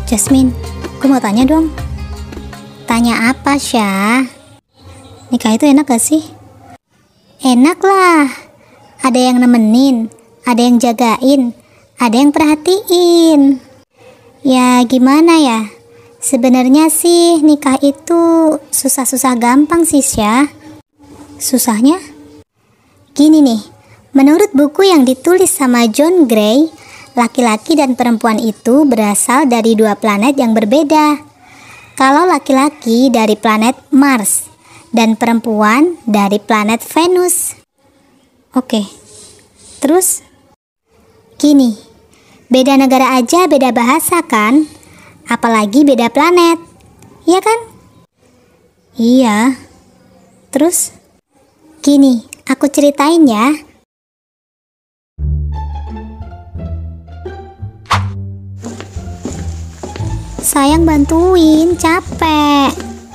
Jasmine, aku mau tanya dong. Tanya apa, Syah? Nikah itu enak gak sih? Enak lah. Ada yang nemenin, ada yang jagain, ada yang perhatiin. Ya gimana ya? Sebenarnya sih nikah itu susah-susah gampang sih, Syah. Susahnya? Gini nih, menurut buku yang ditulis sama John Gray, laki-laki dan perempuan itu berasal dari dua planet yang berbeda. Kalau laki-laki dari planet Mars dan perempuan dari planet Venus. Oke, terus? Gini, beda negara aja beda bahasa kan? Apalagi beda planet, iya kan? Iya. Terus? Gini, aku ceritain ya. Sayang bantuin, capek.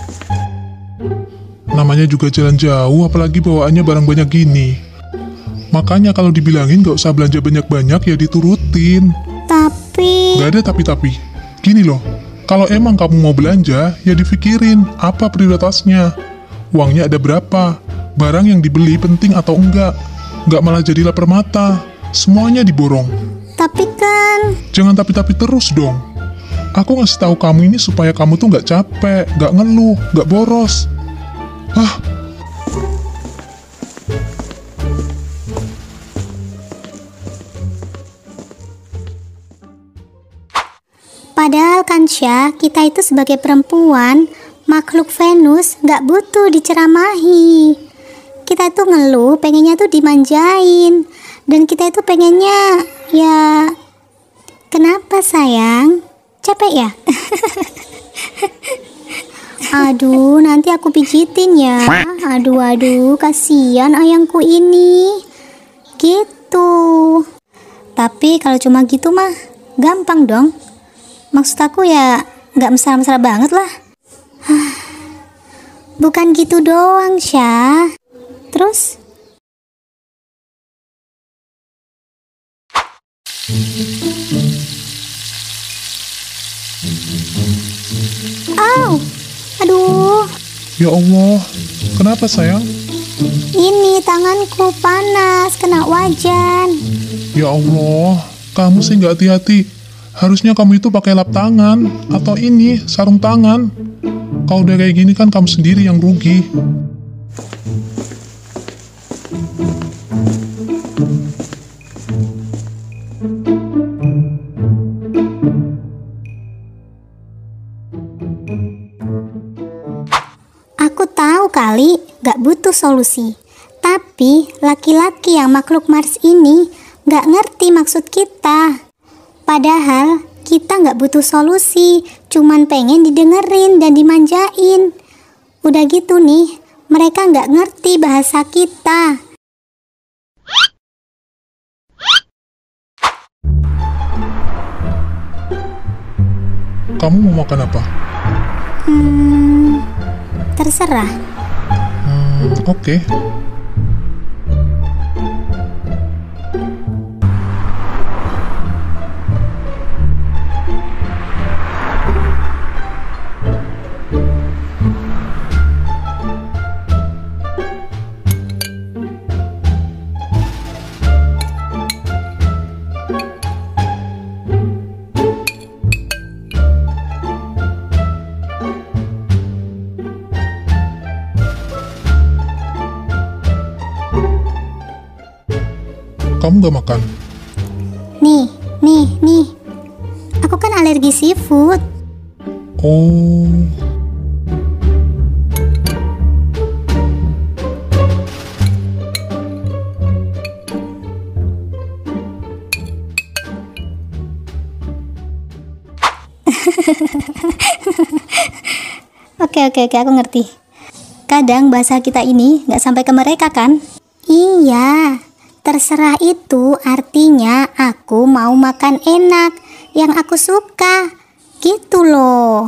Namanya juga jalan jauh, apalagi bawaannya barang banyak gini. Makanya kalau dibilangin gak usah belanja banyak-banyak ya diturutin. Tapi... Gak ada tapi-tapi. Gini loh, kalau emang kamu mau belanja, ya dipikirin apa prioritasnya. Uangnya ada berapa, barang yang dibeli penting atau enggak. Gak malah jadi lapar mata, semuanya diborong. Tapi kan... Jangan tapi-tapi terus dong. Aku ngasih tahu kamu ini supaya kamu tuh gak capek, gak ngeluh, gak boros. Padahal kan Syah, kita itu sebagai perempuan, makhluk Venus gak butuh diceramahi. Kita itu ngeluh, pengennya tuh dimanjain. Dan kita itu pengennya, ya... Kenapa sayang? Capek ya? Aduh, nanti aku pijitin ya. Aduh, kasihan ayangku ini. Gitu. Tapi kalau cuma gitu mah, gampang dong. Maksud aku ya, gak mesra-mesra banget lah. Bukan gitu doang, Syah. Terus? Aduh. Ya Allah, kenapa sayang? Ini tanganku panas, kena wajan. Ya Allah, kamu sih nggak hati-hati. Harusnya kamu itu pakai lap tangan, atau ini, sarung tangan. Kalau udah kayak gini kan kamu sendiri yang rugi. Aku tahu kali gak butuh solusi. Tapi laki-laki yang makhluk Mars ini gak ngerti maksud kita. Padahal kita gak butuh solusi, cuman pengen didengerin dan dimanjain. Udah gitu nih, mereka gak ngerti bahasa kita. Kamu mau makan apa? Terserah. Oke. Kamu gak makan? Nih. Aku kan alergi seafood. Oh. Oke, aku ngerti. Kadang bahasa kita ini gak sampai ke mereka kan? Iya, terserah itu artinya aku mau makan enak, yang aku suka. Gitu loh.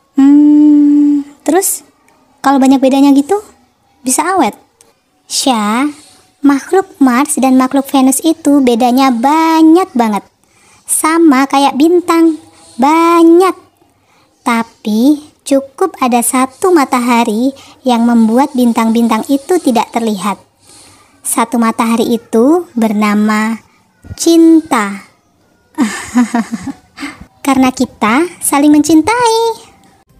Terus, kalau banyak bedanya gitu, bisa awet? Syah, makhluk Mars dan makhluk Venus itu bedanya banyak banget. Sama kayak bintang, banyak. Tapi cukup ada satu matahari yang membuat bintang-bintang itu tidak terlihat. Satu matahari itu bernama cinta. Karena kita saling mencintai.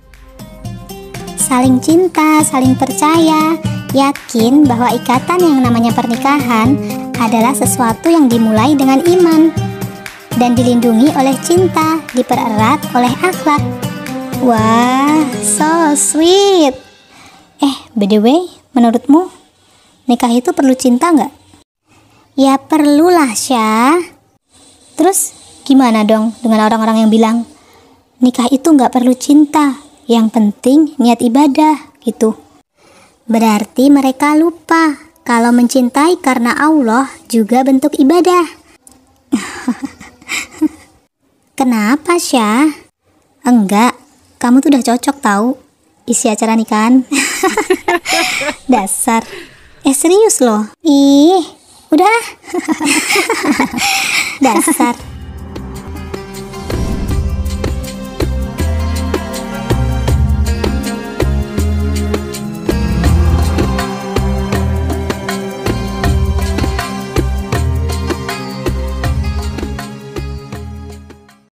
Saling cinta, saling percaya, yakin bahwa ikatan yang namanya pernikahan adalah sesuatu yang dimulai dengan iman dan dilindungi oleh cinta, dipererat oleh akhlak. Wah, so sweet. By the way, menurutmu nikah itu perlu cinta nggak? Ya perlulah, Syah. Terus gimana dong dengan orang-orang yang bilang nikah itu nggak perlu cinta, yang penting niat ibadah gitu? Berarti mereka lupa kalau mencintai karena Allah juga bentuk ibadah. Kenapa, Syah? Enggak, kamu tuh udah cocok tahu isi acara nikahan. Dasar. Serius loh. Ih, udah. Dasar.